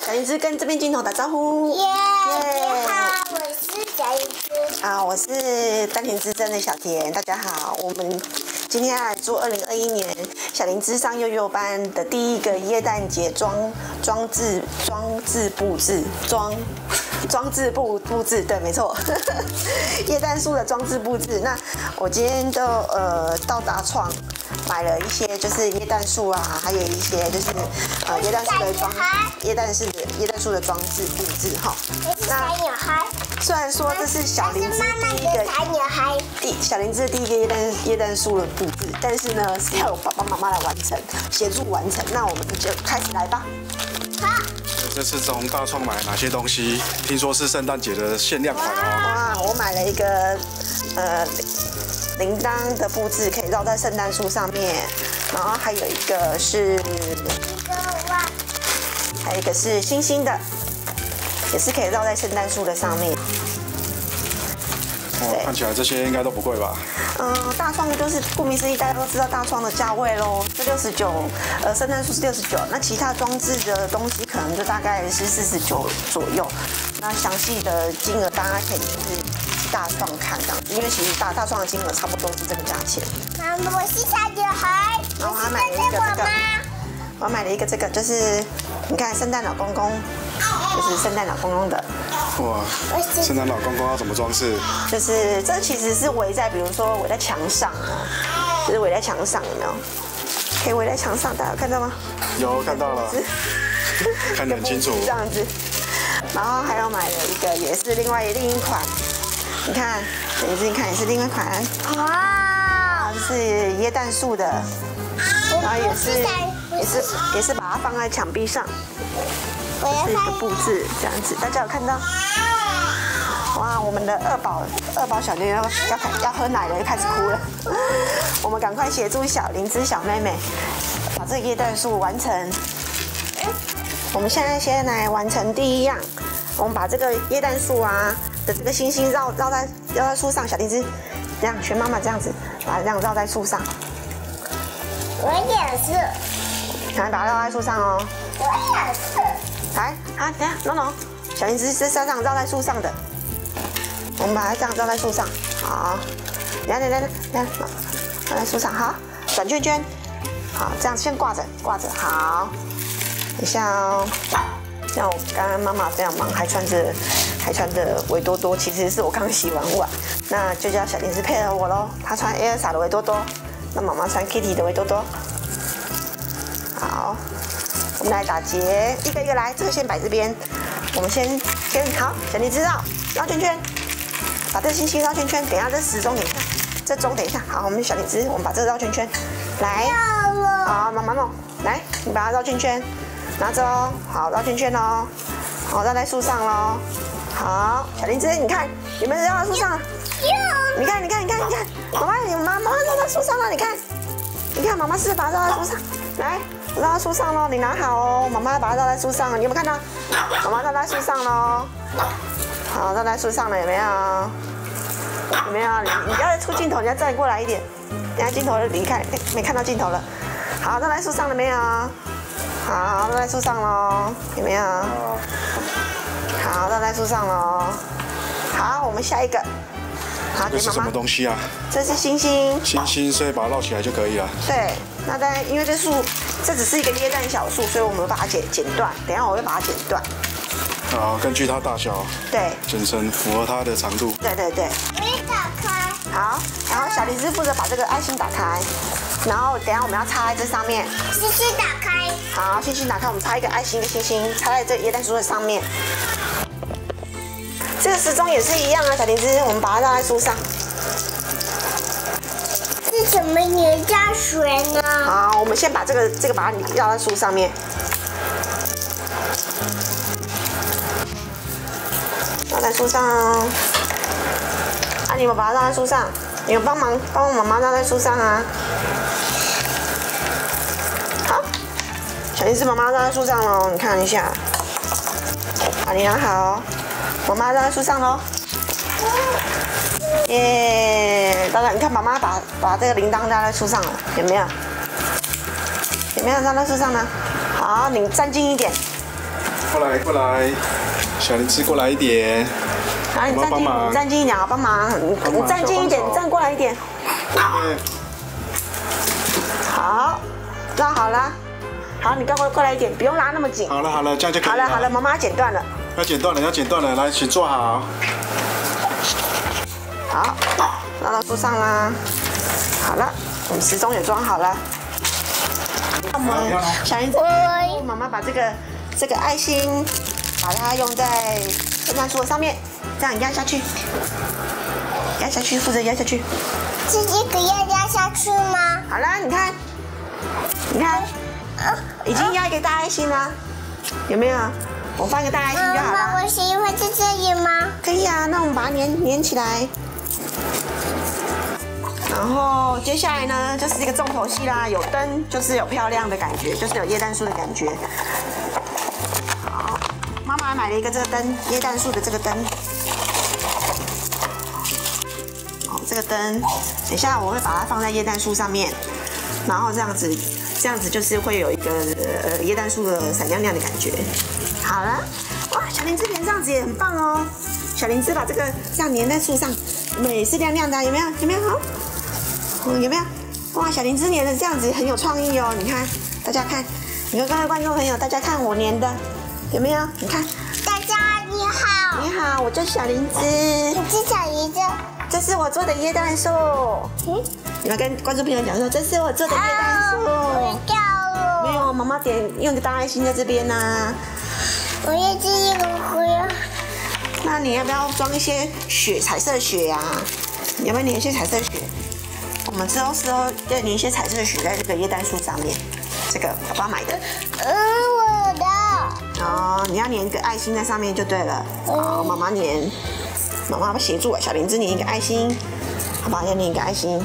小灵芝跟这边镜头打招呼。 耶！你好，我是小灵芝。 啊，我是丹田之声的小田，大家好。我们今天要来做2021年小灵芝上幼幼班的第一个耶诞节装置布置，对，没错，耶诞树的装置布置。那我今天就到达创买了一些就是耶诞树啊，还有一些就是耶诞树的装置布置哈。 那虽然说这是小灵芝小灵芝的第一个耶诞树的布置，但是呢是要由爸爸妈妈来完成，协助完成。那我们就开始来吧。 好。 这次从大创买哪些东西？听说是圣诞节的限量款哦。 哇，我买了一个铃铛的布置，可以绕在圣诞树上面，然后还有一个是星星的，也是可以绕在圣诞树的上面。 哦，看起来这些应该都不贵吧？ 大创就是顾名思义，大家都知道大创的价位咯，是69，圣诞树是69，那其他装置的东西可能就大概是49左右。那详细的金额大家可以就是大创看这样子，因为其实大创的金额差不多是这个价钱。 妈妈，我是小女孩。 然后我还买了一个这个，我还买了一个这个，就是你看圣诞老公公，就是圣诞老公公的。 哇，圣诞老公公要怎么装饰？ 就是这其实是围在，比如说围在墙上啊，就是围在墙上，有没有？可以围在墙上，大家有看到吗？ 有看到了，看得很清楚。 这样子，然后还有买了一个，也是另一款，你看，你看也是另外一款。 哇， 这是耶诞树的，然后也是把它放在墙壁上。是一个布置这样子，大家有看到？哇，我们的二宝小妞要喝奶了，又开始哭了。我们赶快协助小灵芝小妹妹把这个耶诞树完成。我们现在先来完成第一样，我们把这个耶诞树啊的这个星星绕在树上，小灵芝这样全妈妈这样子把它这样绕在树上。 我也是。 来，把它绕在树上哦。 我也是。 来，好，等下 ，no， 小灵芝是山上绕在树上的，我们把它这样绕在树上，好，等下，绕在树上，好，转圈圈，好，这样先挂着，好，等一下哦，像我刚刚妈妈非常忙，还穿着围多多，其实是我刚洗完碗，那就叫小灵芝配合我咯，她穿 Elsa 的围多多，那妈妈穿 Kitty 的围多多，好。我们来打结，一个一个来，这个先摆这边。我们先好，小灵芝绕圈圈，把这星星绕圈圈。等一下这时钟，等一下，这钟等一下。好，我们小灵芝，我们把这个绕圈圈，来，好，妈妈弄，来，你把它绕圈圈，拿着哦，好，绕圈圈哦，好，绕在树上喽。好，小灵芝，你看，有没有绕在树上？你看，妈妈绕在树上了，你看，妈妈是把它绕在树上，来。绕在树上喽，你拿好哦。妈妈把它绕在树上，你有没有看到？妈妈绕在树上喽。好，绕在树上了，有没有？有没有？你不要再出镜头，你要再过来一点。等下镜头离开，没看到镜头了。好，绕在树上了没有？好，绕在树上喽，有没有？好，绕在树上喽。好，我们下一个。好， 这是什么东西啊？ 这是星星。 星星，所以把它绕起来就可以了。 对，那当然，因为这只是一个耶诞小树，所以我们把它剪断。等一下我会把它剪断。 好，根据它大小， 对， 剪成符合它的长度。 对。 我也打开。 好，然后小灵芝负责把这个爱心打开，然后等一下我们要插在这上面。 星星打开。 好，星星打开，我们插一个爱心的星星，插在这耶诞树的上面。这个时钟也是一样啊，小灵芝，我们把它绕在树上。 是什么年加水呢？ 好，我们先把这个把它绕在树上面。绕在树上哦。啊，你们把它绕在树上，你们帮忙妈妈绕在树上啊。好，小灵芝妈妈绕在树上喽，你看一下。好，你拿好。妈妈绕在树上喽，耶！大家你看，妈妈把这个铃铛绕在树上了，有没有？有没有绕在树上呢？好，你站近一点， 过来，小灵芝过来一点。 好，你站近一点啊，帮忙。你站近一点，你站过来一点。好，抓好了。好，你过来一点，不用拉那么紧。 好了，这样就可以了。 好了，妈妈剪断了。 要剪断了，来，请坐好。 好，拉到树上啦。好了，我们时钟也装好了。我们小灵芝，妈妈把这个爱心，把它用在圣诞树上面，这样压下去，负责压下去。 这个要压下去吗？ 好了，你看，已经压一个大爱心了，有没有？我放一个大爱心就好了。 妈妈，我喜欢在这里吗？ 可以啊，那我们把它粘起来。然后接下来呢，就是这个重头戏啦，有灯就是有漂亮的感觉，就是有耶诞树的感觉。好，妈妈买了一个这个灯，耶诞树的这个灯。好，这个灯，等一下我会把它放在耶诞树上面，然后这样子就是会有一个耶诞树的闪亮亮的感觉。好了，哇，小灵芝粘这样子也很棒哦。小灵芝把这个这样粘在树上，也是亮亮的，有没有？好。有没有？哇，小灵芝粘的这样子很有创意哦！你看，大家看，你看各位观众朋友，大家看我粘的，有没有？你看， 大家你好， 你好，我叫小灵芝。 你是小灵芝， 这是我做的耶诞树。你们跟观众朋友讲说，这是我做的耶诞树。 我掉了。 没有，妈妈用个大爱心在这边呢。 我要这一个回来。 那你要不要装一些雪，彩色雪呀？你要不要粘一些彩色雪？我们之后要粘一些彩色的雪在这个耶诞树上面，这个爸爸买的。 我的。 哦，你要粘一个爱心在上面就对了。好，妈妈粘，妈妈协助小灵芝粘一个爱心，好不好？要粘一个爱心。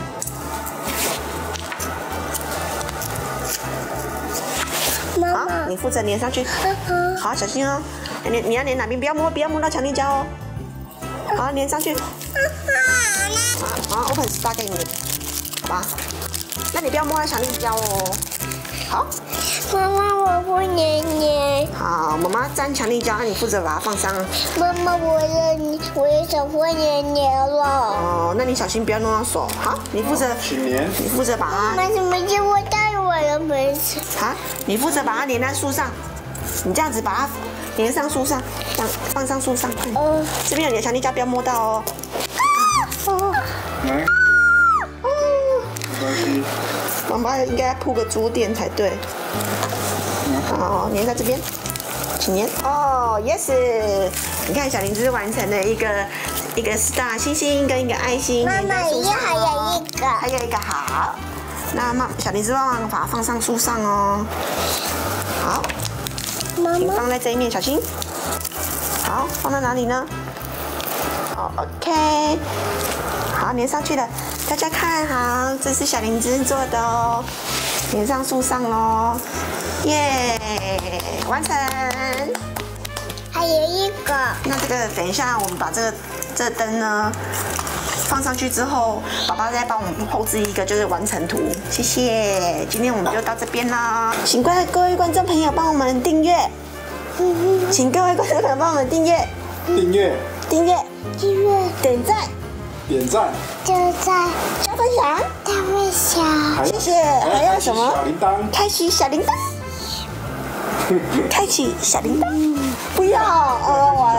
好，你负责粘上去。好，小心哦。你要粘哪边？不要摸到强力胶哦。好，粘上去。好 ，open start 给你。好吧，那你不要摸到强力胶哦。好， 妈妈，我不粘。 好，妈妈粘强力胶，你负责把它放上。 妈妈，我的手会黏了。 哦，那你小心不要弄到手。好，你负责。 请粘。 你负责把它。 妈妈，怎么就我带我的本子？ 好，你负责把它粘在树上。你这样子把它粘上树上，放上树上。这边有你的强力胶，不要摸到哦。 来。 妈妈应该铺个桌垫才对。好，粘在这边，请粘。哦 ，yes！ 你看小灵芝完成了一个 star 星星跟一个爱心。 妈妈，里面还有一个。 还有一个好。那小灵芝帮忙把它放上树上哦。好，请放在这一面，小心。好，放在哪里呢？好 ，OK。好，粘上去了。大家看好，这是小灵芝做的哦，粘上树上喽，耶，完成。 还有一个。 那这个等一下，我们把这灯呢放上去之后，爸爸再帮我们后置一个就是完成图，谢谢。今天我们就到这边啦，请各位观众朋友帮我们订阅，请各位观众朋友帮我们订阅，点赞。 就在加分享，谢谢。还要什么？开启小铃铛，开启小铃铛。不要，完